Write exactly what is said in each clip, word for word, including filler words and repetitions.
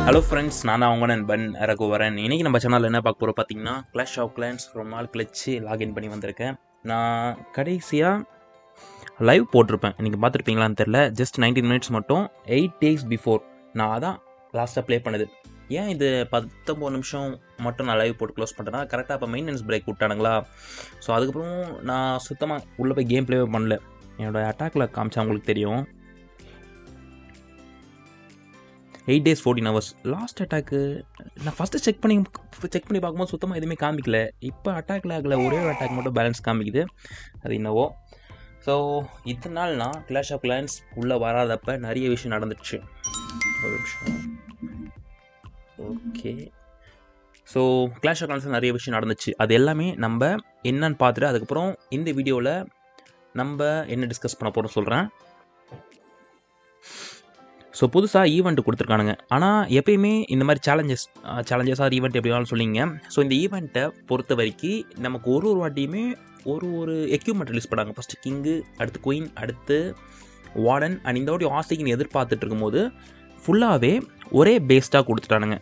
Hello friends, நான் தான் உங்கள் நண்பன் ரகுவரன். இன்றைக்கி நம்ம சேனலில் என்ன பார்க்க போகிறோம் பார்த்தீங்கன்னா, கிளாஷ் ஆஃப் கிளான்ஸ் ரொம்ப நாள் கழிச்சு லாகின் பண்ணி வந்திருக்கேன். நான் கடைசியாக லைவ் போட்டிருப்பேன், நீங்கள் பார்த்துருப்பீங்களான்னு தெரில. ஜஸ்ட் நைன்டீன் மினிட்ஸ் மட்டும், எயிட் டேஸ் பிஃபோர் நான் அதான் லாஸ்ட்டாக ப்ளே பண்ணது. ஏன் இது பத்தொம்பது நிமிஷம் மட்டும் நான் லைவ் போட்டு க்ளோஸ் பண்ணிட்டேன்னா, கரெக்டாக அப்போ மெயின்டெனன்ஸ் பிரேக் விட்டானுங்களா. ஸோ அதுக்கப்புறம் நான் சுத்தமாக உள்ளே போய் கேம் ப்ளேவே பண்ணல. என்னோடய அட்டாக்கில் காமிச்சா உங்களுக்கு தெரியும். Eight days fourteen hours last attack. நான் ஃபஸ்ட்டு செக் பண்ணி செக் பண்ணி பார்க்கும்போது சுத்தமாக எதுவுமே காமிக்கல. இப்போ அட்டாக்கில் ஆகலை, ஒரே ஒரு அட்டாக் மட்டும் பேலன்ஸ் காமிக்குது. அது என்னவோ. ஸோ இத்தனை நாள் நான் கிளாஷ் ஆஃப் கிளான்ஸ் உள்ளே வராதப்போ நிறைய விஷயம் நடந்துச்சு. ஒரு நிமிஷம். Okay. So clash of clans நிறைய விஷயம் நடந்துச்சு. அது எல்லாமே நம்ம என்னன்னு பார்த்துட்டு அதுக்கப்புறம் இந்த வீடியோவில் நம்ம என்ன டிஸ்கஸ் பண்ண போகிறோம் சொல்கிறேன். ஸோ புதுசாக ஈவெண்ட் கொடுத்துருக்கானுங்க. ஆனால் எப்பயுமே இந்த மாதிரி சேலஞ்சஸ் சேலஞ்சஸ் ஆர் ஈவெண்ட் எப்படி வேணாலும் சொல்லிங்க. ஸோ இந்த ஈவெண்ட்டை பொறுத்த வரைக்கும் நமக்கு ஒரு ஒரு வாட்டியுமே ஒரு ஒரு எக்யூப்மெண்ட் ரிலீஸ் பண்ணாங்க. ஃபஸ்ட்டு கிங்கு, அடுத்து குயின், அடுத்து வார்டன். அண்ட் இந்த வாட்டி ஆஸ்திகின்னு எதிர்பார்த்துட்டு இருக்கும்போது ஃபுல்லாகவே ஒரே பேஸ்டாக கொடுத்துட்டானுங்க.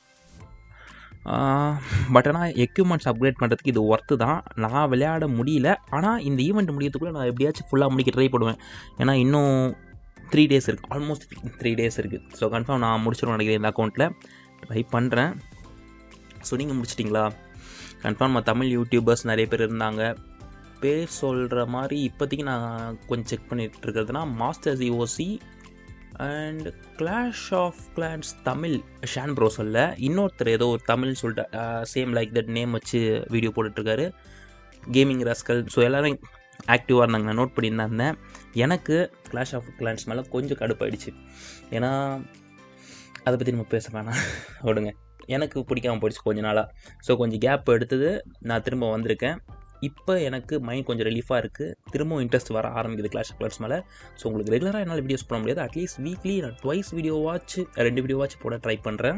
பட் ஆனால் எக்யூப்மெண்ட்ஸ் அப்கிரேட் பண்ணுறதுக்கு இது ஒர்த்து தான். நான் விளையாட முடியல. ஆனால் இந்த ஈவெண்ட் முடியறதுக்குள்ளே நான் எப்படியாச்சும் ஃபுல்லாக முடிக்க ட்ரை பண்ணுவேன். ஏன்னா இன்னும் த்ரீ டேஸ் இருக்குது, ஆல்மோஸ்ட் த்ரீ டேஸ் இருக்குது. ஸோ கன்ஃபார்ம் நான் முடிச்சிடுவேன் நினைக்கிறேன். இந்த அக்கௌண்ட்டில் ட்ரை பண்ணுறேன். ஸோ நீங்கள் முடிச்சிட்டிங்களா? கன்ஃபார்ம் தமிழ் யூடியூபர்ஸ் நிறைய பேர் இருந்தாங்க. பேர் சொல்கிற மாதிரி இப்போதைக்கு நான் கொஞ்சம் செக் பண்ணிகிட்டு இருக்கிறதுனா master GOC and clash of clans Tamil Shan bro சொல்ல, இன்னொருத்தர் ஏதோ ஒரு தமிழ் சொல்லிட்டு சேம் லைக் தட் நேம் வச்சு வீடியோ போட்டுட்ருக்காரு, கேமிங் ரஸ்கல். ஸோ எல்லோரும் ஆக்டிவாக இருந்தாங்க, நான் நோட் பண்ணியிருந்தேன். எனக்கு கிளாஷ் ஆஃப் கிளான்ஸ் மேலே கொஞ்சம் கடுப்பாயிடுச்சு. ஏன்னா அதை பற்றி நம்ம பேச வேணாம், விடுங்க. எனக்கு பிடிக்காமல் போயிடுச்சு கொஞ்ச நாளாக. ஸோ கொஞ்சம் கேப் எடுத்தது, நான் திரும்ப வந்திருக்கேன். இப்போ எனக்கு மைண்ட் கொஞ்சம் ரிலீஃபாக இருக்குது. திரும்பவும் இன்ட்ரெஸ்ட் வர ஆரம்பிக்குது கிளாஷ் ஆஃப் கிளான்ஸ் மேலே. ஸோ உங்களுக்கு ரெகுலராக என்னால் வீடியோஸ் போட முடியாது. அட்லீஸ்ட் வீக்லி நான் ட்வைஸ் வீடியோ வாட்ச் ரெண்டு வீடியோ வாட்ச் போட ட்ரை பண்ணுறேன்.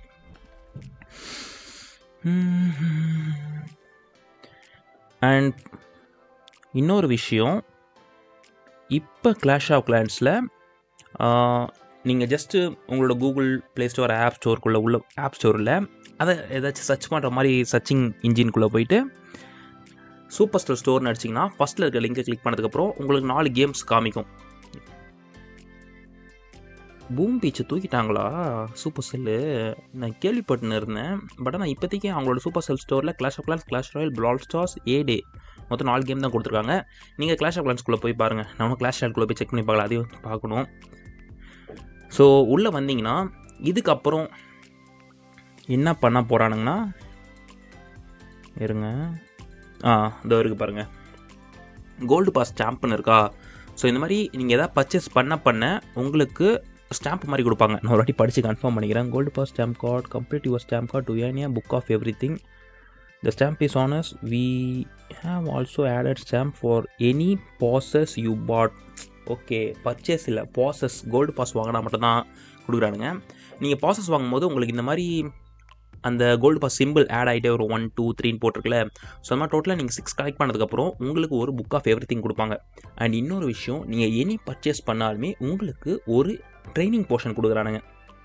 அண்ட் இன்னொரு விஷயம், இப்போ கிளாஷ் ஆஃப் கிளான்ஸில் நீங்கள் ஜஸ்ட்டு உங்களோட கூகுள் ப்ளே ஸ்டோர் ஆப் ஸ்டோருக்குள்ளே உள்ள ஆப் ஸ்டோரில் அதை ஏதாச்சும் சர்ச் பண்ணுற மாதிரி சர்ச்சிங் இன்ஜின்குள்ளே போயிட்டு சூப்பர் ஸ்டோர் ஸ்டோர்னு அடிச்சிங்கன்னா ஃபஸ்ட்டில் இருக்க லிங்கை கிளிக் பண்ணதுக்கப்புறம் உங்களுக்கு நாலு கேம்ஸ் காமிக்கும். பூம் பீச்சை தூக்கிட்டாங்களா சூப்பர் செல்லு? நான் கேள்விப்பட்டுன்னு இருந்தேன். பட் ஆனால் இப்போதைக்கு அவங்களோட சூப்பர் செல் ஸ்டோரில் clash of clans, clash royale, brawl stars, a day மொத்தம் நாலு கேம் தான் கொடுத்துருக்காங்க. நீங்கள் கிளாஷ் ஆஃப் கிளான்ஸ்குள்ளே போய் பாருங்கள். நான் கிளாஷ் ராயல்குள்ளே போய் செக் பண்ணி பார்க்கலாம், அதையும் பார்க்கணும். ஸோ உள்ளே வந்தீங்கன்னா இதுக்கப்புறம் என்ன பண்ண போகிறானுங்கன்னா, இருங்க, ஆ இதோ இருக்குது பாருங்கள், கோல்டு பாஸ் ஸ்டாம்ப்னு இருக்கா. ஸோ இந்த மாதிரி நீங்கள் எதாவது பர்ச்சேஸ் பண்ண பண்ண உங்களுக்கு ஸ்டாம்ப் மாதிரி கொடுப்பாங்க. நான் ஒரு வாட்டி படித்து கன்ஃபார்ம் பண்ணிக்கிறேன். Gold pass stamp card, complete your stamp card to earn a book of everything. The stamp is on us. We have also added stamp for any passes you bought. Okay, purchase இல்லை, passes. Gold pass வாங்கினா மட்டும்தான் கொடுக்குறானுங்க. நீங்கள் bosses வாங்கும்போது உங்களுக்கு இந்த மாதிரி அந்த gold pass simple add ஆகிட்டே ஒரு ஒன் டூ த்ரீன்னு போட்டிருக்குல்ல. ஸோ அந்த மாதிரி டோட்டலாக நீங்கள் சிக்ஸ் கலெக்ட் பண்ணதுக்கப்புறம் உங்களுக்கு ஒரு புக் ஆஃப் எவ்ரி திங் கொடுப்பாங்க. அண்ட் இன்னொரு விஷயம், நீங்கள் எனி பர்ச்சேஸ் பண்ணாலுமே உங்களுக்கு ஒரு ட்ரைனிங் போர்ஷன் கொடுக்குறானுங்க.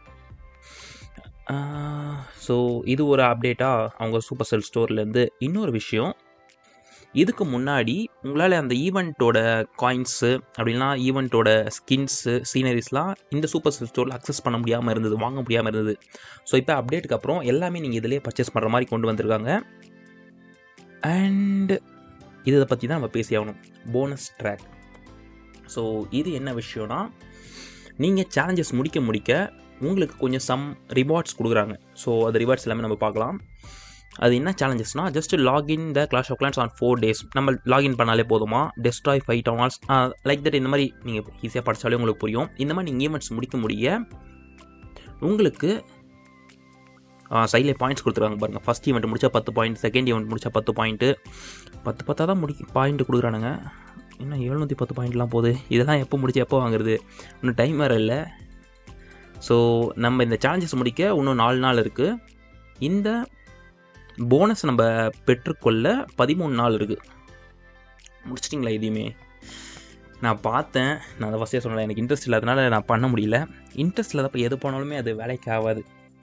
ஸோ இது ஒரு அப்டேட்டாக அவங்க சூப்பர் செல் ஸ்டோர்லேருந்து. இன்னொரு விஷயம், இதுக்கு முன்னாடி உங்களால் அந்த ஈவெண்ட்டோட காயின்ஸு அப்படின்னா ஈவெண்ட்டோட ஸ்கின்ஸு, சீனரிஸ்லாம் இந்த சூப்பர் செல் ஸ்டோரில் அக்சஸ் பண்ண முடியாமல் இருந்தது, வாங்க முடியாமல் இருந்தது. ஸோ இப்போ அப்டேட்டுக்கு அப்புறம் எல்லாமே நீங்கள் இதிலே பர்ச்சேஸ் பண்ணுற மாதிரி கொண்டு வந்திருக்காங்க. அண்ட் இதை பற்றி தான் நம்ம பேசி ஆகணும், போனஸ் ட்ராக். ஸோ இது என்ன விஷயம்னா, நீங்கள் சேலஞ்சஸ் முடிக்க முடிக்க உங்களுக்கு கொஞ்சம் சம் ரிவார்ட்ஸ் கொடுக்குறாங்க. ஸோ அது ரிவார்ட்ஸ் எல்லாமே நம்ம பார்க்கலாம். அது என்ன சேலஞ்சஸ்னால், just login the Clash of Clans on four days. நம்ம லாகின் பண்ணாலே போதுமா, destroy five town halls like that. இந்த மாதிரி நீங்கள் ஈஸியாக படித்தாலே உங்களுக்கு புரியும். இந்த மாதிரி நீங்கள் ஈவெண்ட்ஸ் முடிக்க முடிய உங்களுக்கு சைடில் பாயிண்ட்ஸ் கொடுத்துருக்காங்க பாருங்கள். ஃபஸ்ட் ஈவெண்ட் முடித்தா பத்து பாயிண்ட், செகண்ட் ஈவெண்ட் முடித்தா பத்து பாயிண்ட்டு. பத்து பத்தாக தான் முடிக்க பாயிண்ட்டு கொடுக்குறானுங்க. இன்னும் எழுநூற்றி பத்து பாயிண்ட்லாம் போகுது. இதெல்லாம் எப்போ முடிச்சு எப்போ வாங்குறது? இன்னும் டைம் வேறு இல்லை. ஸோ நம்ம இந்த சேலஞ்சஸ் முடிக்க இன்னும் நாலு நாள் இருக்குது. இந்த போனஸ் நம்ம பெற்றுக்கொள்ள பதிமூணு நாள் இருக்குது. முடிச்சிட்டிங்களா இதையுமே? நான் பார்த்தேன், நான் அதை ஃபஸ்ட்டே சொன்னேன், எனக்கு இன்ட்ரெஸ்ட் இல்லாதனால நான் பண்ண முடியல. இன்ட்ரெஸ்ட் இல்லாதப்போ எது போனாலுமே அது வேலைக்கு ஆகாது.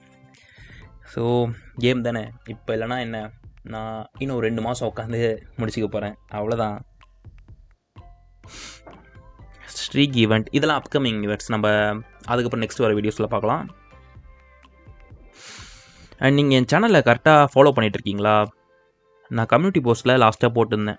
ஸோ கேம் தானே இப்போ, இல்லைனா என்ன, நான் இன்னும் ரெண்டு மாதம் உட்காந்து முடிச்சுக்க போகிறேன், அவ்வளோதான். ஸ்ட்ரீக் ஈவெண்ட் இதெல்லாம் அப்கமிங் ஈவெண்ட்ஸ், நம்ம அதுக்கப்புறம் நெக்ஸ்ட் வர வீடியோஸில் பார்க்கலாம். அண்ட் நீங்கள் என் சேனலில் கரெக்டாக ஃபாலோ பண்ணிகிட்ருக்கீங்களா? நான் கம்யூனிட்டி போஸ்ட்டில் லாஸ்ட்டாக போட்டிருந்தேன்,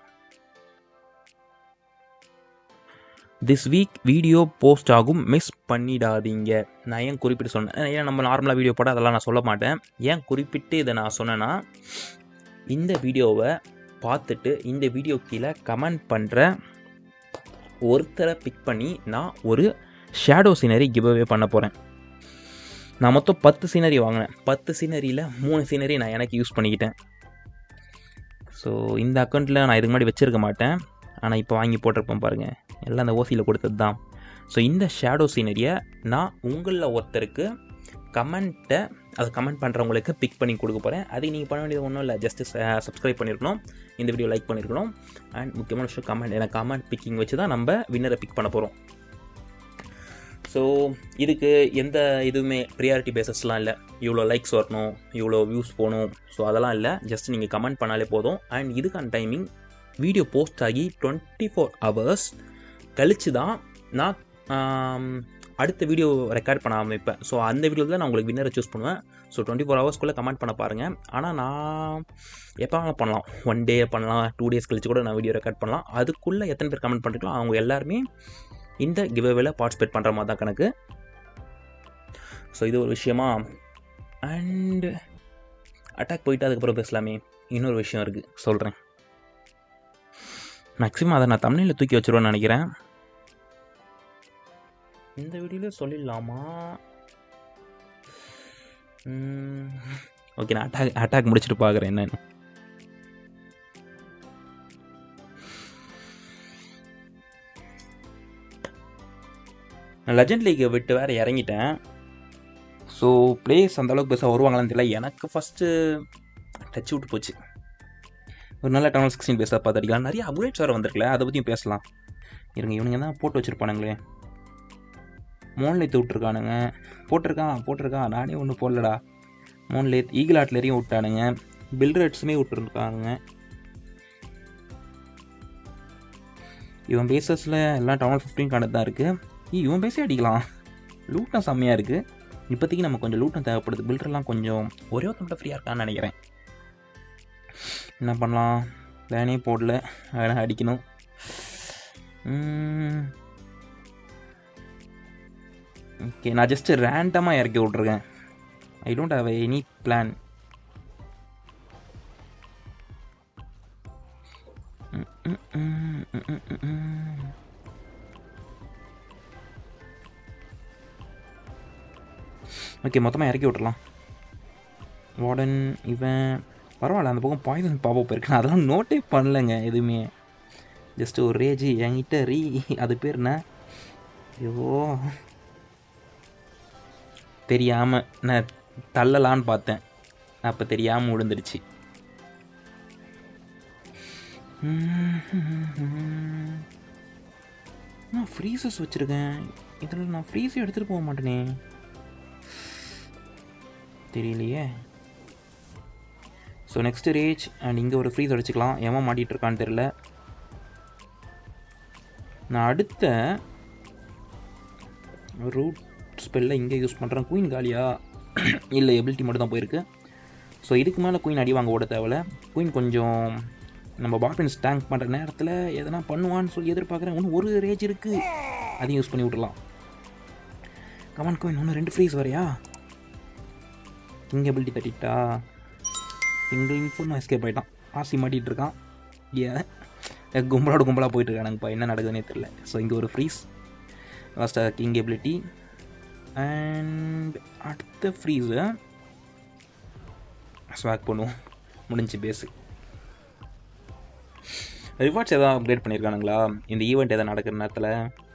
திஸ் வீக் வீடியோ போஸ்ட் ஆகும், மிஸ் பண்ணிடாதீங்க. நான் ஏன் குறிப்பிட்டு சொன்னேன், ஏன் நம்ம நார்மலாக வீடியோ போட்டால் அதெல்லாம் நான் சொல்ல மாட்டேன். ஏன் குறிப்பிட்டு இதை நான் சொன்னேன்னா, இந்த வீடியோவை பார்த்துட்டு இந்த வீடியோ கீழே கமெண்ட் பண்ணுற ஒருத்தரை பிக் பண்ணி நான் ஒரு ஷேடோ சீனரி கிவ்அவே பண்ண போகிறேன். நான் மொத்தம் பத்து சீனரி வாங்கினேன். பத்து சீனரியில் மூணு சீனரி நான் எனக்கு யூஸ் பண்ணிக்கிட்டேன். ஸோ இந்த அக்கௌண்ட்டில் நான் இதுக்கு முன்னாடி வச்சுருக்க மாட்டேன், ஆனால் இப்போ வாங்கி போட்டிருப்பேன் பாருங்கள், எல்லாம் அந்த ஓசியில் கொடுத்தது தான். ஸோ இந்த ஷேடோ சீனரியை நான் உங்களில் ஒருத்தருக்கு கமெண்ட்டை, அதை கமெண்ட் பண்ணுறவங்களுக்கு பிக் பண்ணி கொடுக்க போகிறேன். அதுக்கு நீங்கள் பண்ண வேண்டியது ஒன்றும் இல்லை, ஜஸ்ட்டு சப்ஸ்கிரைப் பண்ணியிருக்கணும், இந்த வீடியோ லைக் பண்ணியிருக்கணும், அண்ட் முக்கியமான விஷயம் கமெண்ட். எனக்கு கமெண்ட் பிக்கிங் வச்சு தான் நம்ம வின்னரை பிக் பண்ண போகிறோம். ஸோ இதுக்கு எந்த இதுவுமே ப்ரியாரிட்டி பேசஸ்லாம் இல்லை, இவ்வளோ லைக்ஸ் வரணும், இவ்வளோ வியூஸ் போகணும், ஸோ அதெல்லாம் இல்லை. ஜஸ்ட் நீங்கள் கமெண்ட் பண்ணாலே போதும். அண்ட் இதுக்கான டைமிங் வீடியோ போஸ்ட் ஆகி டுவெண்ட்டி ஃபோர் ஹவர்ஸ் கழித்து தான் நான் அடுத்த வீடியோ ரெக்கார்ட் பண்ண ஆரம்பிப்பேன். ஸோ அந்த வீடியோவில் தான் நான் உங்களுக்கு வின்னரை சூஸ் பண்ணுவேன். ஸோ டுவெண்ட்டி ஃபோர் ஹவர்ஸ்க்குள்ளே கமெண்ட் பண்ண பாருங்கள். ஆனால் நான் எப்போ வேணாலும் பண்ணலாம், ஒன் டே பண்ணலாம், டூ டேஸ் கழிச்சு கூட நான் வீடியோ ரெக்கார்ட் பண்ணலாம். அதுக்குள்ளே எத்தனை பேர் கமெண்ட் பண்ணுறீங்களோ அவங்க எல்லாருமே இந்த கிவ்அவேல பார்ட்டிசிபேட் பண்ணுற மாதிரி தான் கணக்கு. ஸோ இது ஒரு விஷயமா. அண்டு அட்டாக் போயிட்டு அதுக்கப்புறம் பேசலாமே, இன்னொரு விஷயம் இருக்குது சொல்கிறேன். மேக்ஸிமம் அதை நான் தம்ப்நெயில்ல தூக்கி வச்சுருவேன்னு நினைக்கிறேன். இந்த வீடியோவில் சொல்லிடலாமா? ஓகே, நான் அட்டாக் அட்டாக் முடிச்சுட்டு பார்க்குறேன் என்னன்னு. நான் லெஜண்ட் லீக்கை விட்டு வேறு இறங்கிட்டேன். ஸோ பிளேயர்ஸ் அந்தளவுக்கு பெருசாக வருவாங்களான்னு தெரியல. எனக்கு ஃபஸ்ட்டு டச் விட்டு போச்சு. ஒரு நல்ல டவுன் சிக்ஸ்டீன் பேஸாக பார்த்துக்கலாம். நிறைய அப்டேட்ஸ் வேறு வந்திருக்கல, அதை பற்றியும் பேசலாம். இருங்க, இவனுங்க தான் போட்டு வச்சுருப்பானுங்களே. மோன்லேத் விட்ருக்கானுங்க, போட்டிருக்கான் போட்டிருக்கான் நானே ஒன்றும் போடலடா. மோன்லேத் ஈகிள் ஆட்லரையும் விட்டானுங்க, பில்ரேட்ஸுமே விட்டுருக்காங்க. இவன் பேசஸில் எல்லாம் டவுன் ஃபிஃப்டீன் கார்டு தான் இருக்குது. இவன் பேசே அடிக்கலாம். லூட்டம் செம்மையாக இருக்குது. இப்போதைக்கு நம்ம கொஞ்சம் லூட்டம் தேவைப்படுது. பில்டர்லாம் கொஞ்சம் ஒரே ஒரு மட்டும் ஃப்ரீயாக இருக்கான்னு நினைக்கிறேன். என்ன பண்ணலாம், வேனே போடல, வேணா அடிக்கணும். ஓகே, நான் ஜஸ்ட்டு ரேண்டமாக இறக்கி விட்ருக்கேன். I don't have any plan. Okay, மொத்தமாக இறக்கி விட்றலாம். வார்டன் இவன் பரவாயில்ல, அந்த பக்கம் பாய்சன் பாப்பப் இருக்கு. நான் அதெல்லாம் நோட்டே பண்ணலைங்க எதுவுமே. ஜஸ்ட்டு ஒரு ரேஜி என்கிட்ட ரீ, அது பேர் என்ன, ஐயோ தெரியாமல் நான் தள்ளலான்னு பார்த்தேன், அப்போ தெரியாமல் விழுந்துடுச்சு. நான் ஃப்ரீசஸ் வச்சுருக்கேன், இதில் நான் ஃப்ரீஸே எடுத்துகிட்டு போக மாட்டேனே, தெரியலையே. ஸோ நெக்ஸ்ட்டு ரேஜ் அண்ட் இங்கே ஒரு ஃப்ரீஸ் அடிச்சுக்கலாம். ஏமா மாட்டிகிட்ருக்கான்னு தெரில. நான் அடுத்த ரூட் ஸ்பெல்லில் இங்கே யூஸ் பண்ணுறேன். குயின் காலியா இல்லை, எபிலிட்டி மட்டும் தான் போயிருக்கு. ஸோ இதுக்கு மேலே குயின் அடி வாங்க ஓட தேவையில்ல. குயின் கொஞ்சம் நம்ம பாட்மின்ஸ் டேங்க் பண்ணுற நேரத்தில் எதனா பண்ணுவான்னு சொல்லி எதிர்பார்க்குறேன். ஒன்று ஒரு ரேஜ் இருக்குது, அதையும் யூஸ் பண்ணி விட்றலாம். கமான் குயின், ஒன்று ரெண்டு ஃப்ரீஸ் வரையா. கிங் எபிலிட்டி தட்டிட்டா, சிங்கிள் இன்ஃபுல் நான் எஸ்கேப் ஆகிட்டான். ஆசி மாட்டிகிட்டு இருக்கான். ஏன் கும்பலோட கும்பலாக போயிட்டுருக்கானுங்கப்பா, என்ன நடக்குதுன்னே தெரில. ஸோ இங்கே ஒரு ஃப்ரீஸ், லாஸ்ட்டாக கிங் எபிலிட்டி. அண்ட் அடுத்த ஃப்ரீஸை ஸ்வாக் பண்ணுவோம், முடிஞ்சு பேஸு. ரிவார்ட்ஸ் எதாவது அப்கிரேட் பண்ணியிருக்கானுங்களா இந்த ஈவெண்ட் எதாவது நடக்கிற நேரத்தில்?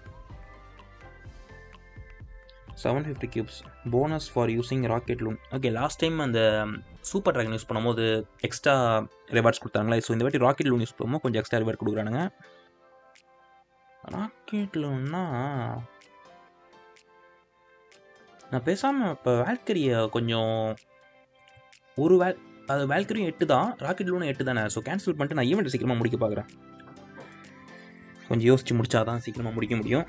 Seven fifty cubes bonus for using rocket loon. Okay, last time அந்த சூப்பர் ட்ராகன் யூஸ் பண்ணும்போது எக்ஸ்ட்ரா ரிவார்ட்ஸ் கொடுத்தாங்களா? ஸோ இந்த வாட்டி ராக்கெட் லூன் யூஸ் பண்ணும்போது கொஞ்சம் எக்ஸ்ட்ரா ரிவார்ட் கொடுக்குறானுங்க. ராக்கெட் லூன்னா நான் பேசாமல் இப்போ வேல்கரியை கொஞ்சம் ஒரு வே அது வேல்கரியும் எட்டு தான், ராக்கெட் லூனும் எட்டு தானே. ஸோ கேன்சல் பண்ணிட்டு நான் ஈவெண்ட் சீக்கிரமாக முடிக்க பார்க்குறேன். கொஞ்சம் யோசிச்சு முடிச்சா தான் சீக்கிரமாக முடிக்க முடியும்.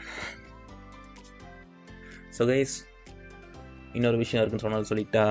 ஸோ கைஸ், இன்னொரு விஷயம் இருக்குன்னு சொன்னது சொல்லிட்டா.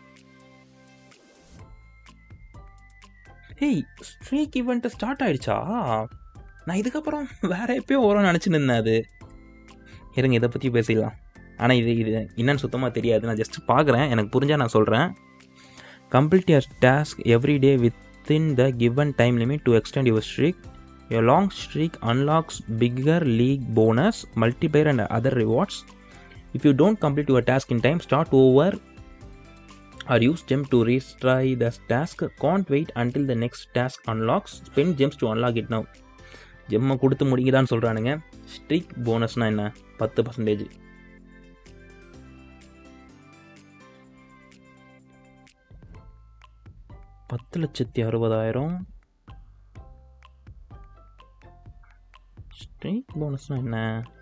ஹேய், ஸ்ட்ரீக் ஈவெண்ட்டு ஸ்டார்ட் ஆகிடுச்சா? நான் இதுக்கப்புறம் வேறு எப்போயோ வரும்னு நினச்சின்னு இருந்தேன். அது இருங்க, இதை பற்றி பேசிடலாம். ஆனால் இது இது என்னன்னு சுத்தமாக தெரியாது. நான் ஜஸ்ட் பார்க்குறேன், எனக்கு புரிஞ்சால் நான் சொல்கிறேன். Complete your task every day within the given time limit to extend your streak. Your long streak unlocks bigger league bonus, multiplier and other rewards. If you don't complete your task in time, start over or use gem to retry the task. Can't wait until the next task unlocks. Spend gems to unlock it now. ஜெம்மை கொடுத்து முடிங்கதான்னு சொல்கிறானுங்க. Streak போனஸ்னால் என்ன? பத்து percentage. பத்து லட்சத்தி அறுபதாயிரம். Streak போனஸ்னால் என்ன?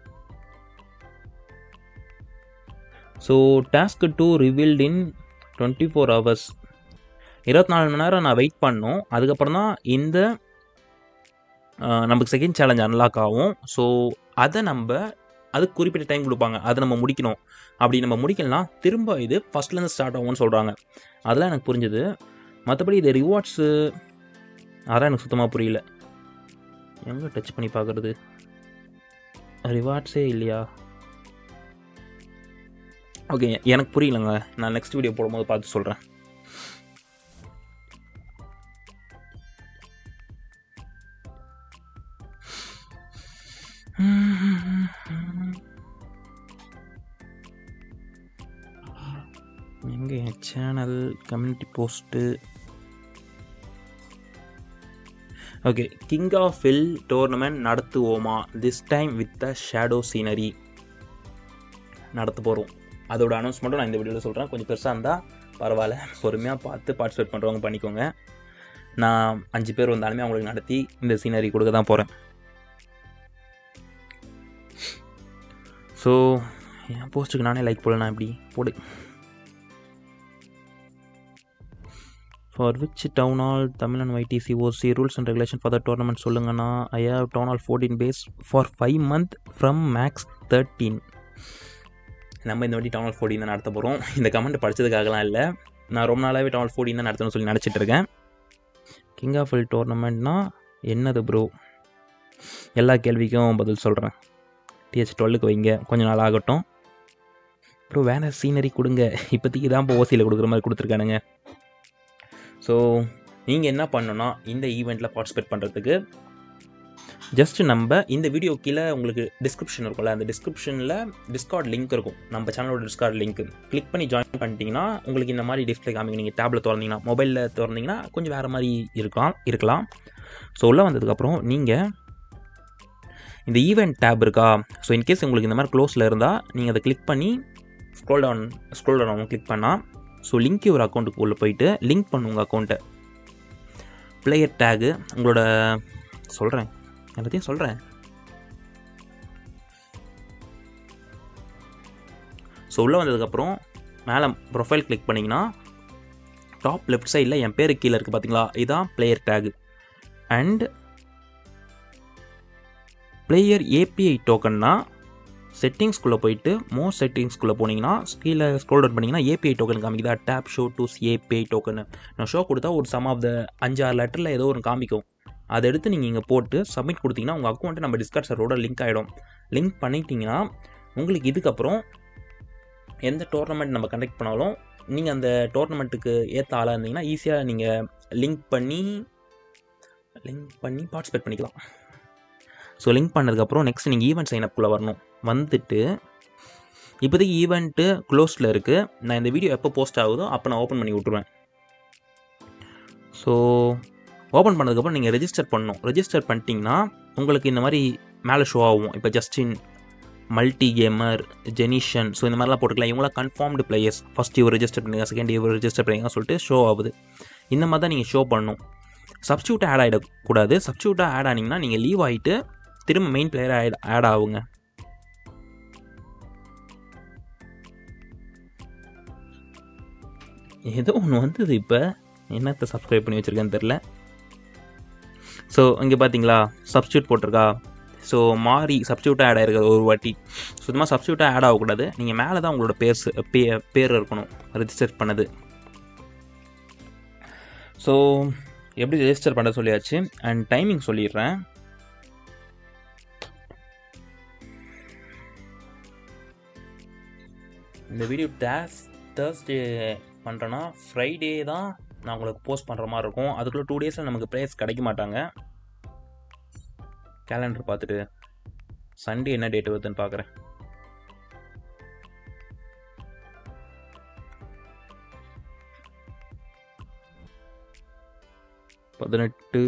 So task to revealed in twenty four hours. இருபத்தி நாலு மணி நேரம் நான் வெயிட் பண்ணோம். அதுக்கப்புறம் தான் இந்த நமக்கு செகண்ட் சேலஞ்ச் அன்லாக் ஆகும். ஸோ அதை நம்ம அதுக்கு குறிப்பிட்ட டைம் கொடுப்பாங்க, அதை நம்ம முடிக்கணும். அப்படி நம்ம முடிக்கலாம் திரும்ப இது ஃபஸ்ட்லேருந்து ஸ்டார்ட் ஆகும்னு சொல்கிறாங்க. அதெல்லாம் எனக்கு புரிஞ்சுது. மற்றபடி இது ரிவார்ட்ஸு அதான் எனக்கு சுத்தமாக புரியல. எங்கே டச் பண்ணி பார்க்குறது? ரிவார்ட்ஸே இல்லையா? ஓகே, எனக்கு புரியலங்க. நான் நெக்ஸ்ட் வீடியோ போடும்போது பார்த்து சொல்கிறேன். எங்கே channel community post? Okay, king of hill tournament நடத்துவோமா? This time with the shadow scenery நடத்த போகிறோம். அதோட அனௌன்ஸ்மெண்ட்டும் நான் இந்த வீடியோவில் சொல்கிறேன். கொஞ்சம் பெருசாக இருந்தால் பரவாயில்ல, பொறுமையாக பார்த்து பார்ட்டிசிபேட் பண்ணுறவங்க பண்ணிக்கோங்க. நான் அஞ்சு பேர் வந்தாலுமே அவங்களுக்கு நடத்தி இந்த சீனரி கொடுக்க தான் போகிறேன். ஸோ என் போஸ்ட்டுக்கு நானே லைக் போடலாம். இப்படி போடு. ஃபார் விச் டவுன் ஹால் தமிழன் ஒய்டிசி ஓசி rules and regulation for the tournament சொல்லுங்கன்னா, I have town hall fourteen base for five month from max thirteen. நம்ம இந்த வாட்டி டவுன் ஹால் ஃபோர்டீன் தான் நடத்த போகிறோம். இந்த கமெண்ட் படித்ததுக்காகலாம் இல்லை, நான் ரொம்ப நாளாகவே டவுன் ஹால் ஃபோர்டீன் தான் நடத்தணும்னு சொல்லி நினச்சிட்டு இருக்கேன். கிங் ஆஃப் ஹில் டோர்னமெண்ட்னா என்னது ப்ரோ? எல்லா கேள்விக்கும் பதில் சொல்கிறேன். டிஹெச் டுவெல்லுக்கு வைங்க, கொஞ்சம் நாள் ஆகட்டும். ப்ரோ வேறு சீனரி கொடுங்க. இப்போதைக்கு தான் இப்போ ஓசியில் கொடுக்குற மாதிரி கொடுத்துருக்கானுங்க. ஸோ நீங்கள் என்ன பண்ணணும்னா, இந்த ஈவெண்ட்டில் பார்ட்டிசிபேட் பண்ணுறதுக்கு ஜஸ்ட் நம்ம இந்த வீடியோ கீழே உங்களுக்கு டிஸ்கிரிப்ஷன் இருக்கும்ல, அந்த டிஸ்கிரிப்ஷனில் டிஸ்கார்ட் லிங்க் இருக்கும். நம்ம சேனலோட டிஸ்கார்ட் லிங்க் கிளிக் பண்ணி ஜாயின் பண்ணிட்டீங்கன்னா உங்களுக்கு இந்த மாதிரி டிஸ்பிளே காமிங்க. நீங்கள் டேப்பில் திறந்தீங்கன்னா, மொபைலில் திறந்தீங்கன்னா கொஞ்சம் வேறு மாதிரி இருக்கலாம் இருக்கலாம் ஸோ உள்ளே வந்ததுக்கப்புறம் நீங்கள் இந்த ஈவெண்ட் டேப் இருக்கா? ஸோ இன்கேஸ் உங்களுக்கு இந்த மாதிரி க்ளோஸில் இருந்தால் நீங்கள் அதை கிளிக் பண்ணி scroll down scroll down click பண்ணால் ஸோ லிங்க் ஒரு அக்கௌண்ட்டுக்கு உள்ளே போயிட்டு லிங்க் பண்ணுங்க அக்கௌண்ட்டை. பிளேயர் டேகு உங்களோட சொல்கிறேன், எல்லாத்தையும் சொல்கிறேன். ஸோ உள்ளே வந்ததுக்கப்புறம் மேலே ப்ரொஃபைல் கிளிக் பண்ணிங்கன்னா டாப் லெஃப்ட் சைடில் என் பேர் கீழே இருக்குது பார்த்தீங்களா, இதுதான் player tag. And player API டோக்கன்னா செட்டிங்ஸ்குள்ளே போயிட்டு மோர் செட்டிங்ஸ்குள்ளே போனீங்கன்னா கீழே ஸ்க்ரோல் டவுன் பண்ணிங்கன்னா ஏபிஐ டோக்கன் காமிக்குதா, tap show to API token. நான் ஷோ கொடுத்தா ஒரு சம் ஆஃப் த அஞ்சு ஆறு லெட்டரில் ஏதோ ஒரு காமிக்கும். அதை எடுத்து நீங்கள் இங்கே போட்டு சப்மிட் கொடுத்தீங்கன்னா உங்கள் அக்கௌண்ட்டு நம்ம டிஸ்கார்ட் சர்வரோட லிங்க் ஆகிடும். லிங்க் பண்ணிட்டீங்கன்னா உங்களுக்கு இதுக்கப்புறம் எந்த டோர்னமெண்ட் நம்ம கண்டக்ட் பண்ணாலும் நீங்கள் அந்த டோர்னமெண்ட்டுக்கு ஏற்ற ஆளாக இருந்தீங்கன்னா ஈஸியாக நீங்கள் லிங்க் பண்ணி லிங்க் பண்ணி பார்ட்டிசிபேட் பண்ணிக்கலாம். ஸோ லிங்க் பண்ணதுக்கப்புறம் நெக்ஸ்ட் நீங்கள் ஈவெண்ட் சைனப்குள்ளே வரணும். வந்துட்டு இப்போதைக்கு ஈவெண்ட்டு க்ளோஸில் இருக்குது. நான் இந்த வீடியோ எப்போ போஸ்ட் ஆகுதோ அப்போ நான் ஓப்பன் பண்ணி விட்ருவேன். ஸோ ஓப்பன் பண்ணதுக்கப்புறம் நீங்கள் ரெஜிஸ்டர் பண்ணணும். ரெஜிஸ்டர் பண்ணிட்டீங்கன்னா உங்களுக்கு இந்த மாதிரி மேலே ஷோ ஆகும். இப்போ ஜஸ்டின், மல்டி கேமர், ஜெனிஷன், ஸோ இந்த மாதிரிலாம் போட்டுக்கலாம். இவங்களாம் கன்ஃபார்ம்டு பிளேயர்ஸ். ஃபஸ்ட் இவர் ரெஜிஸ்டர் பண்ணுங்க, செகண்ட் இவர் ரெஜிஸ்டர் பண்ணுங்க சொல்லிட்டு ஷோ ஆகுது. இந்த மாதிரி தான் நீங்கள் ஷோ பண்ணணும். சப்ஸ்டியூட்டாக ஆட் ஆகிடக்கூடாது. சப்ஸ்டியூட்டாக ஆட் ஆனிங்கன்னா நீங்கள் லீவ் ஆகிட்டு திரும்ப மெயின் பிளேயராக ஆட் ஆட் ஆகுங்க. ஏதோ ஒன்று வந்தது. இப்போ என்னத்தை சப்ஸ்கிரைப் பண்ணி வச்சுருக்கேன்னு தெரில. ஸோ இங்கே பார்த்தீங்களா சப்ஸ்டியூட் போட்டிருக்கா. ஸோ மாறி சப்ஸ்டியூட்டாக ஆட் ஆகிருக்காது ஒரு வாட்டி. சுத்தமாக சப்ஸ்டியூட்டாக ஆட் ஆகக்கூடாது. நீங்கள் மேலே தான் உங்களோட பேர் பே பேர் இருக்கணும் ரெஜிஸ்டர் பண்ணது. ஸோ எப்படி ரெஜிஸ்டர் பண்ண சொல்லியாச்சு. அண்ட் டைமிங் சொல்லிடுறேன். இந்த வீடியோ டேஸ் தேர்ஸ்டே பண்ணுறேன்னா ஃப்ரைடே தான் நான் உங்களுக்கு போஸ்ட் பண்ணுற மாதிரி இருக்கும். அதுக்குள்ளே டூ டேஸில் நமக்கு ப்ளேஸ் கிடைக்க மாட்டாங்க. கேலண்டர் பார்த்துட்டு சண்டே என்ன டேட் வருதுன்னு பார்க்குறேன். பதினெட்டு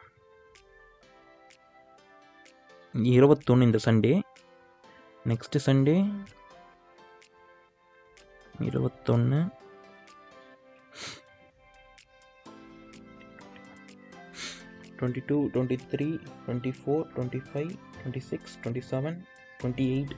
இருபத்தொன்று இந்த சண்டே. நெக்ஸ்ட்டு சண்டே இருபத்தொன்று twenty two twenty three twenty four twenty five twenty six twenty seven twenty eight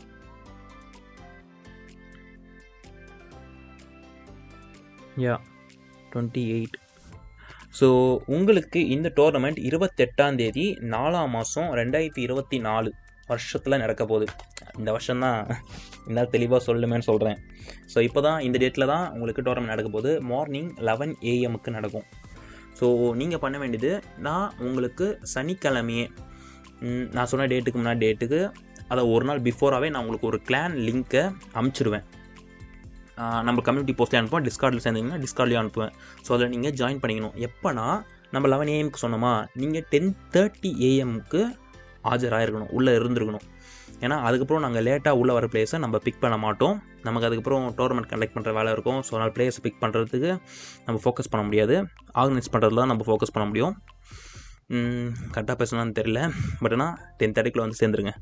yeah twenty eight. So உங்களுக்கு இந்த டோர்னமெண்ட் இருபத்தெட்டாம் தேதி நாலாம் மாதம் ரெண்டாயிரத்தி இருபத்தி நாலு வருஷத்தில் நடக்க போகுது. இந்த வருஷம்தான் என்ன தெளிவாக சொல்லுமேன்னு சொல்கிறேன். ஸோ இப்போ தான் இந்த டேட்டில் தான் உங்களுக்கு டோர்னமெண்ட் நடக்க போகுது. மார்னிங் லெவன் ஏஎம்க்கு நடக்கும். ஸோ நீங்கள் பண்ண வேண்டியது, நான் உங்களுக்கு சனிக்கிழமையே நான் சொன்ன டேட்டுக்கு முன்னாடி டேட்டுக்கு அதை ஒரு நாள் பிஃபோராகவே நான் உங்களுக்கு ஒரு கிளான் லிங்க்கை அனுப்பிச்சிடுவேன். நம்ம கம்யூனிட்டி போஸ்ட்லேயே அனுப்புவேன். டிஸ்கார்டில் சேர்ந்தீங்கன்னா டிஸ்கார்ட்லேயே அனுப்புவேன். ஸோ அதில் நீங்கள் ஜாயின் பண்ணிக்கணும். எப்போனா நம்ம லெவன் ஏஎம்க்கு சொன்னோமா, நீங்கள் டென் தேர்ட்டி ஏஎம்க்கு ஆஜராகிருக்கணும், உள்ளே இருந்துருக்கணும். ஏன்னா அதுக்கப்புறம் நாங்கள் லேட்டாக உள்ளே வர பிளேஸை நம்ம பிக் பண்ண மாட்டோம். நமக்கு அதுக்கப்புறம் டோர்னமெண்ட் கண்டக்ட் பண்ணுற வேலை இருக்கும். ஸோ அதனால் பிளேயர்ஸ் பிக் பண்ணுறதுக்கு நம்ம ஃபோக்கஸ் பண்ண முடியாது. ஆர்கனைஸ் பண்ணுறதுல தான் நம்ம ஃபோக்கஸ் பண்ண முடியும். கரெக்டாக பேசணும்னு தெரியல, பட் ஆனால் டென் தேர்ட்டிக்குள்ளே வந்து சேர்ந்துருங்க.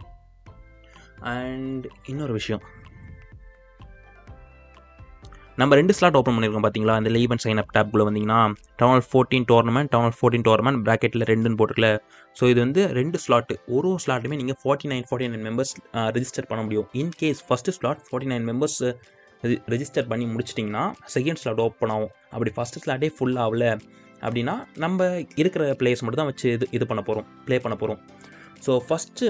அண்ட் இன்னொரு விஷயம், நம்ம ரெண்டு ஸ்லாட் ஓப்பன் பண்ணியிருக்கோம் பார்த்தீங்களா. இந்த லீவ் அண்ட் சைன் அப் டேப்குள்ளே வந்தீங்கன்னா town fourteen tournament town fourteen tournament ப்ராக்கெட்டில் ரெண்டுன்னு போட்டுருக்கல. ஸோ இது வந்து ரெண்டு ஸ்லாட்டு. ஒரு ஸ்லாட்டுமே நீங்கள் forty nine forty nine members register பண்ண முடியும். In case first slot forty nine members register பண்ணி முடிச்சிட்டிங்கன்னா செகண்ட் ஸ்லாட் ஓப்பன் ஆகும். அப்படி ஃபஸ்ட்டு ஸ்லாட்டே ஃபுல் ஆகல அப்படின்னா நம்ம இருக்கிற பிளேஸ் மட்டும் தான் வச்சு இது இது பண்ண போகிறோம், ப்ளே பண்ண போகிறோம். ஸோ ஃபஸ்ட்டு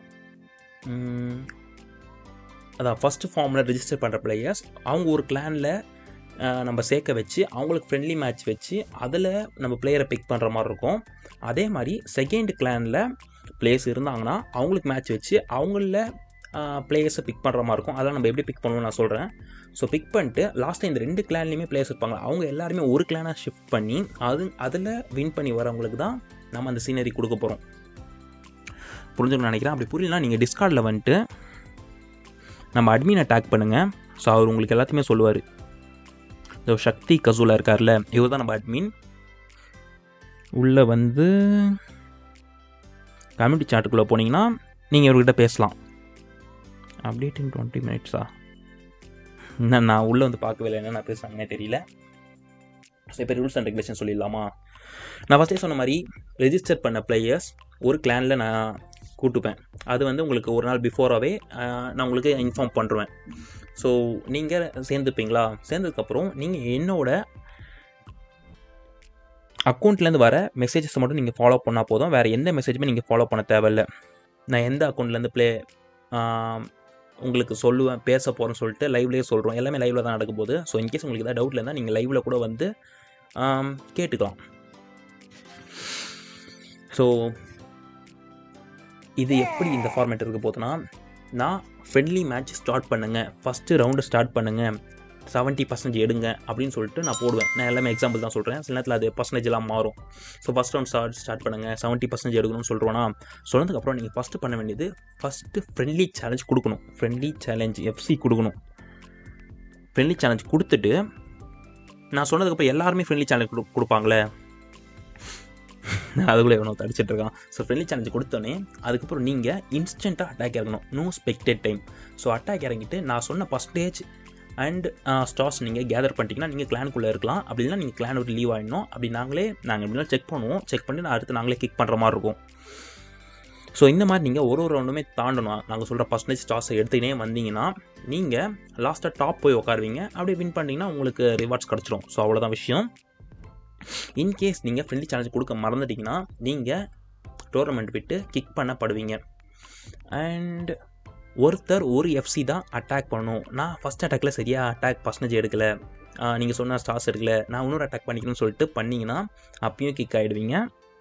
அதான் ஃபஸ்ட்டு ஃபார்மில் ரெஜிஸ்டர் பண்ணுற பிளேயர்ஸ் அவங்க ஒரு கிளானில் நம்ம சேர்க்க வச்சு அவங்களுக்கு ஃப்ரெண்ட்லி மேட்ச் வச்சு அதில் நம்ம பிளேயரை பிக் பண்ணுற மாதிரி இருக்கும். அதே மாதிரி செகண்ட் கிளானில் பிளேயர்ஸ் இருந்தாங்கன்னா அவங்களுக்கு மேட்ச் வச்சு அவங்கள பிளேயர்ஸை பிக் பண்ணுற மாதிரி இருக்கும். அதெல்லாம் நம்ம எப்படி பிக் பண்ணுவோம்னு நான் சொல்கிறேன். ஸோ பிக் பண்ணிட்டு லாஸ்ட்டாக இந்த ரெண்டு கிளான்லேயுமே பிளேயர்ஸ் இருப்பாங்க. அவங்க எல்லாருமே ஒரு கிளானாக ஷிஃப்ட் பண்ணி அது அதில் வின் பண்ணி வரவங்களுக்கு தான் நம்ம அந்த சீனரி கொடுக்க போகிறோம். புரிஞ்சுக்கணும்னு நினைக்கிறேன். அப்படி புரியலனா நீங்கள் டிஸ்கார்டில் வந்துட்டு நம்ம அட்மினை டேக் பண்ணுங்கள். ஸோ அவர் உங்களுக்கு எல்லாத்தையுமே சொல்லுவார். இந்த சக்தி கசூலா இருக்கார்ல, இவர் தான் நம்ம அட்மின். உள்ளே வந்து கம்யூனிட்டி சாட்டுக்குள்ளே போனீங்கன்னா நீங்கள் இவர்கிட்ட பேசலாம். அப்டேட் இன் டுவெண்ட்டி மினிட்ஸா என்ன, நான் உள்ளே வந்து பார்க்கவே இல்லை, என்ன பேசுகிறாங்கன்னே தெரியல. ஸோ இப்போ ரூல்ஸ் அண்ட் ரெகுலேஷன் சொல்லிடலாமா. நான் ஃபஸ்ட்டே சொன்ன மாதிரி ரெஜிஸ்டர் பண்ண பிளேயர்ஸ் ஒரு கிளானில் நான் கூட்டுப்பேன். அது வந்து உங்களுக்கு ஒரு நாள் பிஃபோராகவே நான் உங்களுக்கு இன்ஃபார்ம் பண்ணுறேன். ஸோ நீங்கள் சேர்ந்துப்பீங்களா? சேர்ந்ததுக்கப்புறம் நீங்கள் என்னோட அக்கௌண்ட்லேருந்து வர மெசேஜஸ் மட்டும் நீங்கள் ஃபாலோ பண்ணால் போதும். வேறு எந்த மெசேஜுமே நீங்கள் ஃபாலோ பண்ண தேவையில்லை. நான் எந்த அக்கௌண்ட்லேருந்து ப்ளே உங்களுக்கு சொல்லுவேன், பேச போகிறேன்னு சொல்லிட்டு லைவ்லேயே சொல்கிறோம். எல்லாமே லைவில் தான் நடக்கும் போது. ஸோ இன்கேஸ் உங்களுக்கு எதாவது டவுட்டில் இருந்தால் நீங்கள் லைவில் கூட வந்து கேட்டுக்கலாம். ஸோ இது எப்படி இந்த ஃபார்மேட் இருக்க போதுன்னா, நான் ஃப்ரெண்ட்லி மேட்ச் ஸ்டார்ட் பண்ணுங்கள், ஃபஸ்ட்டு ரவுண்டு ஸ்டார்ட் பண்ணுங்கள், செவன்ட்டி பர்சன்டேஜ் எடுங்க அப்படின்னு சொல்லிட்டு நான் போடுவேன். நான் எல்லாமே எக்ஸாம்பிள் தான் சொல்கிறேன். சில நேரத்தில் அது பர்சன்டேஜ் எல்லாம் மாறும். So first round start start பண்ணுங்கள், செவன்ட்டி பர்சன்டேஜ் எடுக்கணும்னு சொல்கிறோன்னா, சொன்னதுக்கப்புறம் நீங்கள் ஃபஸ்ட்டு பண்ண வேண்டியது ஃபஸ்ட்டு ஃப்ரெண்ட்லி சேலஞ்ச் கொடுக்கணும். ஃப்ரெண்ட்லி சேலஞ்ச் எஃப்சி கொடுக்கணும். ஃப்ரெண்ட்லி சேலஞ்ச் கொடுத்துட்டு நான் சொன்னதுக்கப்புறம் எல்லாருமே ஃப்ரெண்ட்லி சேலஞ்ச் கொடு கொடுப்பாங்களே அதுக்குள்ளே எவனோ தடிச்சிட்டு இருக்கான். ஸோ ஃப்ரெண்ட்லி சேலஞ்ச் கொடுத்தோன்னே அதுக்கப்புறம் நீங்கள் இன்ஸ்டண்ட்டாக அட்டாக் இறங்கணும். No spectate time. So attack இறங்கிட்டு நான் சொன்ன பர்சன்டேஜ் அண்ட் ஸ்டார்ஸ் நீங்கள் கேதர் பண்ணிட்டீங்கன்னா நீங்கள் கிளானுக்குள்ளே இருக்கலாம். அப்படின்னா நீங்கள் கிளான் விட்டு லீவ் ஆகிடணும். அப்படி நாங்களே நாங்கள் எப்படின்னா செக் பண்ணுவோம். செக் பண்ணி நான் அடுத்து நாங்களே கிக் பண்ணுற மாதிரி இருக்கும். ஸோ இந்த மாதிரி நீங்கள் ஒரு ஒரு ரவுண்டுமே தாண்டணும். நாங்கள் சொல்கிற பர்சன்டேஜ் ஸ்டார்ஸை எடுத்துக்கினே வந்தீங்கன்னா நீங்கள் லாஸ்ட்டாக டாப் போய் உட்காருவீங்க. அப்படியே வின் பண்ணிங்கன்னா உங்களுக்கு ரிவார்ட்ஸ் கிடச்சிரும். ஸோ அவ்வளோதான் விஷயம். இன்கேஸ் நீங்கள் ஃப்ரெண்ட்லி சேலஞ்ச் கொடுக்க மறந்துட்டிங்கன்னா நீங்கள் டோர்னமெண்ட் விட்டு கிக் பண்ணப்படுவீங்க. அண்ட் ஒருத்தர் ஒரு எஃப்சி தான் அட்டாக் பண்ணணும். நான் ஃபஸ்ட் அட்டாக்கில் சரியாக அட்டாக் பர்சன்டேஜ் எடுக்கலை, நீங்கள் சொன்ன ஸ்டார்ஸ் எடுக்கலை, நான் இன்னொரு அட்டாக் பண்ணிக்கணும்னு சொல்லிட்டு பண்ணிங்கன்னா அப்பயும் கிக் ஆகிடுவீங்க.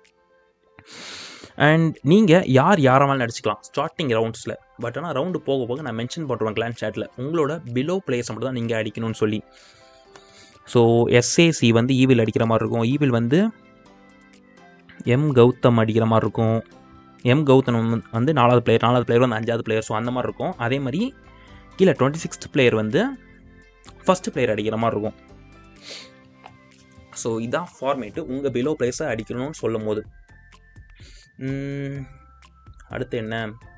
அண்ட் நீங்கள் யார் யாராலும் அடிச்சுக்கலாம் ஸ்டார்டிங் ரவுண்ட்ஸில். பட் ஆனால் ரவுண்டு போக போக நான் மென்ஷன் பண்ணுறேன் கிளான் சேட்டில் உங்களோட பிலோ பிளேயர்ஸ் மட்டும் தான் நீங்கள் அடிக்கணும்னு சொல்லி. ஸோ எஸ்ஏசி வந்து ஈவில் அடிக்கிற மாதிரி இருக்கும். ஈவில் வந்து எம் கௌதம் அடிக்கிற மாதிரி இருக்கும். எம் கௌதம் வந்து நாலாவது பிளேயர், நாலாவது பிளேயர் வந்து அஞ்சாவது பிளேயர். ஸோ அந்த மாதிரி இருக்கும். அதே மாதிரி கீழே டுவெண்ட்டி சிக்ஸ்த் பிளேயர் வந்து ஃபஸ்ட்டு பிளேயர் அடிக்கிற மாதிரி இருக்கும். ஸோ இதான் ஃபார்மேட்டு உங்கள் பிலோ பிளேயர்ஸை அடிக்கணும்னு சொல்லும் போது. அடுத்து என்ன,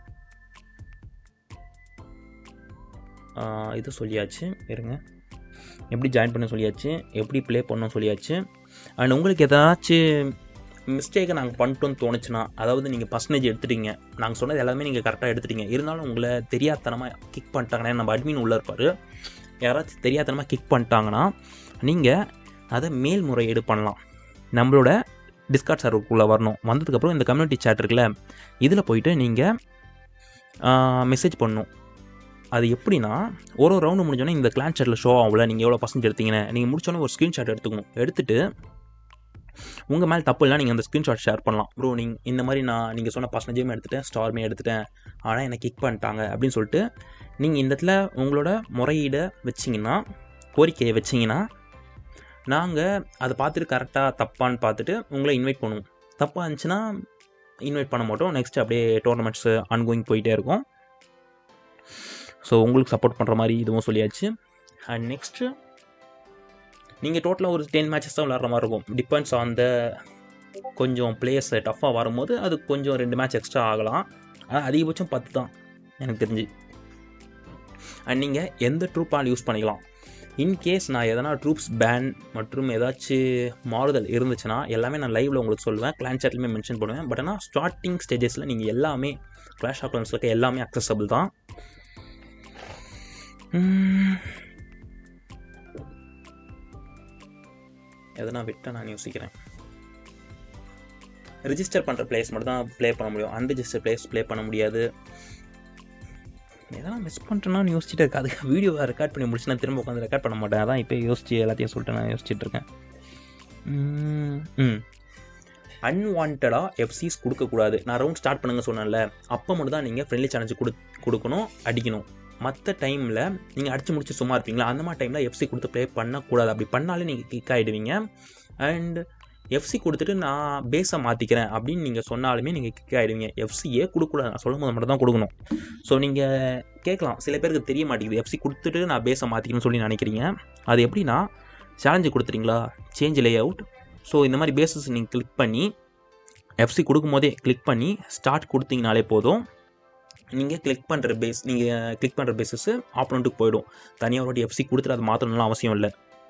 இது சொல்லியாச்சு. இருங்க, எப்படி ஜாயின் பண்ண சொல்லியாச்சு, எப்படி ப்ளே பண்ணணும் சொல்லியாச்சு. அண்ட் உங்களுக்கு ஏதாச்சும் மிஸ்டேக்கை நாங்கள் பண்ணிட்டோன்னு தோணுச்சுன்னா, அதாவது நீங்கள் பர்சன்டேஜ் எடுத்துட்டீங்க, நாங்கள் சொன்னது எல்லாமே நீங்கள் கரெக்டாக எடுத்துட்டீங்க, இருந்தாலும் உங்களை தெரியாதனமாக கிக் பண்ணிட்டாங்கன்னா, நம்ம அட்மின் உள்ளே இருப்பார், யாராச்சும் தெரியாதனமாக கிக் பண்ணிட்டாங்கன்னா நீங்கள் அதை மேல்முறையீடு பண்ணலாம். நம்மளோட டிஸ்கார்ட் சர்வருக்குள்ளே வரணும். வந்ததுக்கப்புறம் இந்த கம்யூனிட்டி சேட் இருக்குல்ல, இதில் போயிட்டு நீங்கள் மெசேஜ் பண்ணணும். அது எப்படின்னா, ஒரு ஒரு ரவுண்டு முடிஞ்சோன்னே இந்த கிளான் சேட்டில் ஷோ ஆகல நீங்கள் எவ்வளோ பர்சன்ட் எடுத்தீங்கன்னு. நீங்கள் முடிச்சோன்னே ஒரு ஸ்க்ரீன்ஷாட் எடுத்துக்கணும். எடுத்துகிட்டு உங்கள் மேலே தப்பு இல்லை, நீங்கள் அந்த ஸ்க்ரீன்ஷாட் ஷேர் பண்ணலாம். ப்ரோ நீங்கள் இந்த மாதிரி நான் நீங்கள் சொன்ன பர்சன்டேஜுமே எடுத்துட்டேன், ஸ்டாருமே எடுத்துட்டேன், ஆனால் என்னை கிக் பண்ணிட்டாங்க அப்படின்னு சொல்லிட்டு நீங்கள் இந்த இடத்துல உங்களோட முறையீடை வச்சிங்கன்னா, கோரிக்கையை வச்சிங்கன்னா, நாங்கள் அதை பார்த்துட்டு கரெக்டாக தப்பான்னு பார்த்துட்டு உங்களை இன்வைட் பண்ணுவோம். தப்பாக இருந்துச்சுன்னா இன்வைட் பண்ண மாட்டோம். நெக்ஸ்ட் அப்படியே டோர்னமெண்ட்ஸு ஆன்கோயிங் போயிட்டே இருக்கும். ஸோ உங்களுக்கு சப்போர்ட் பண்ணுற மாதிரி இதுவும் சொல்லியாச்சு. அண்ட் நெக்ஸ்ட்டு நீங்கள் டோட்டலாக ஒரு டென் மேட்சஸ் தான் விளாட்ற மாதிரி இருக்கும். டிபெண்ட்ஸ் ஆன் த கொஞ்சம் பிளேயர்ஸ் டஃப்பாக வரும்போது அது கொஞ்சம் ரெண்டு மேட்ச் எக்ஸ்ட்ரா ஆகலாம். ஆனால் அதிகபட்சம் பத்து தான் எனக்கு தெரிஞ்சு. அண்ட் நீங்கள் எந்த ட்ரூப்பால் யூஸ் பண்ணிக்கலாம். இன்கேஸ் நான் எதனா ட்ரூப்ஸ் பேன் மற்றும் ஏதாச்சும் மாறுதல் இருந்துச்சுன்னா எல்லாமே நான் லைவில் உங்களுக்கு சொல்லுவேன், கிளான் சேட்லையுமே மென்ஷன் பண்ணுவேன். பட் ஆனால் ஸ்டார்டிங் ஸ்டேஜஸில் நீங்கள் எல்லாமே கிளாஷ் ஆஃப் கிளான்ஸில் இருக்க எல்லாமே அக்சசபிள் தான். எதனா விட்ட நான் யோசிக்கிறேன். ரிஜிஸ்டர் பண்ணுற பிளேஸ் மட்டும் தான் ப்ளே பண்ண முடியும், அன்ரிஜிஸ்டர் பிளேஸ் ப்ளே பண்ண முடியாது. எதனா மிஸ் பண்ணிட்டேன்னு யோசிச்சுட்டு இருக்கேன். அதுக்கு வீடியோவை ரெக்கார்ட் பண்ணி முடிச்சு நான் திரும்ப உட்காந்து ரெக்கார்ட் பண்ண மாட்டேன். அதான் இப்போ யோசிச்சு எல்லாத்தையும் சொல்லிட்டு நான் யோசிச்சுட்டு இருக்கேன். ம் அன்வான்டாக எஃப்சிஸ் கொடுக்கக்கூடாது. நான் ரவுண்ட் ஸ்டார்ட் பண்ணுங்க சொன்னேன்ல, அப்போ மட்டும் தான் நீங்கள் ஃப்ரெண்ட்லி சேலஞ்சு கொடு கொடுக்கணும் அடிக்கணும். மற்ற டைமில் நீங்கள் அடித்து முடிச்சு சும்மா இருப்பீங்களா, அந்த மாதிரி டைமில் எஃப்சி கொடுத்து ப்ளே பண்ணக்கூடாது. அப்படி பண்ணாலே நீங்கள் கிக் ஆகிடுவீங்க. அண்ட் எஃப்சி கொடுத்துட்டு நான் பேஸை மாற்றிக்கிறேன் அப்படின்னு நீங்கள் சொன்னாலுமே நீங்கள் கிக் ஆகிடுவீங்க. எஃப்சியே கொடுக்கூடாது, நான் சொல்லும் போது மட்டும் தான் கொடுக்கணும். ஸோ நீங்கள் கேட்கலாம், சில பேருக்கு தெரிய மாட்டேங்குது எஃப்சி கொடுத்துட்டு நான் பேஸை மாற்றிக்கணும்னு சொல்லி நினைக்கிறீங்க. அது எப்படின்னா, சேலஞ்சு கொடுத்துறீங்களா, சேஞ்ச் லே அவுட். ஸோ இந்த மாதிரி பேஸஸ் நீங்கள் கிளிக் பண்ணி எஃப்சி கொடுக்கும் போதே கிளிக் பண்ணி ஸ்டார்ட் கொடுத்தீங்கனாலே போதும். நீங்கள் கிளிக் பண்ணுற பேஸ் நீங்கள் கிளிக் பண்ணுற பேஸஸ் ஆப்போனண்ட்டுக்கு போயிடும். தனியாக ஒரு வாட்டி எஃப்சி கொடுத்துட்டு அது மாற்றணும்லாம் அவசியம் இல்லை.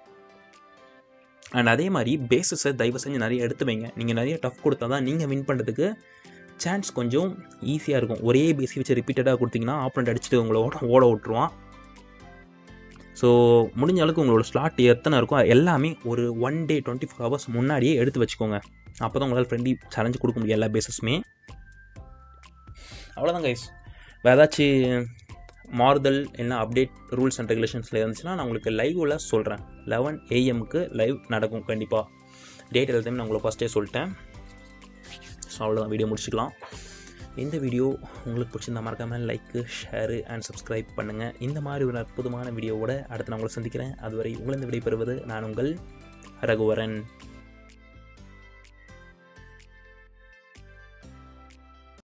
அண்ட் அதே மாதிரி பேஸஸை தயவு செஞ்சு நிறைய எடுத்து வைங்க. நீங்கள் நிறைய டஃப் கொடுத்தா தான் நீங்கள் வின் பண்ணுறதுக்கு சான்ஸ் கொஞ்சம் ஈஸியாக இருக்கும். ஒரே பேஸை வச்சு ரிப்பீட்டடாக கொடுத்தீங்கன்னா ஆப்போனண்ட் அடிச்சுட்டு உங்களை ஓட ஓட விட்டுருவான். ஸோ முடிஞ்ச அளவுக்கு உங்களோட ஸ்லாட் எத்தனை இருக்கோ எல்லாமே ஒரு one day twenty four hours முன்னாடியே எடுத்து வச்சுக்கோங்க. அப்போ தான் உங்களால் ஃப்ரெண்ட்லி சேலஞ்சு கொடுக்க முடியும் எல்லா பேஸஸுமே. அவ்வளோதான் கைஸ். வேறு ஏதாச்சும் மாறுதல் என்ன அப்டேட் ரூல்ஸ் அண்ட் ரெகுலேஷன்ஸில் இருந்துச்சுன்னா நான் உங்களுக்கு லைவில் சொல்கிறேன். லெவன் ஏஎம்க்கு லைவ் நடக்கும் கண்டிப்பாக. டேட் எல்லாத்தையுமே நான் உங்களுக்கு ஃபஸ்ட்டே சொல்லிட்டேன். ஸோ அவ்வளோதான், வீடியோ முடிச்சுக்கலாம். இந்த வீடியோ உங்களுக்கு பிடிச்சிருந்தா மறக்காமல் லைக்கு, ஷேரு அண்ட் சப்ஸ்கிரைப் பண்ணுங்கள். இந்த மாதிரி ஒரு அற்புதமான வீடியோவோட அடுத்து நான் உங்களை சந்திக்கிறேன். அதுவரை உங்களிருந்து விடைபெறுவது நான் உங்கள் ரகுவரன்.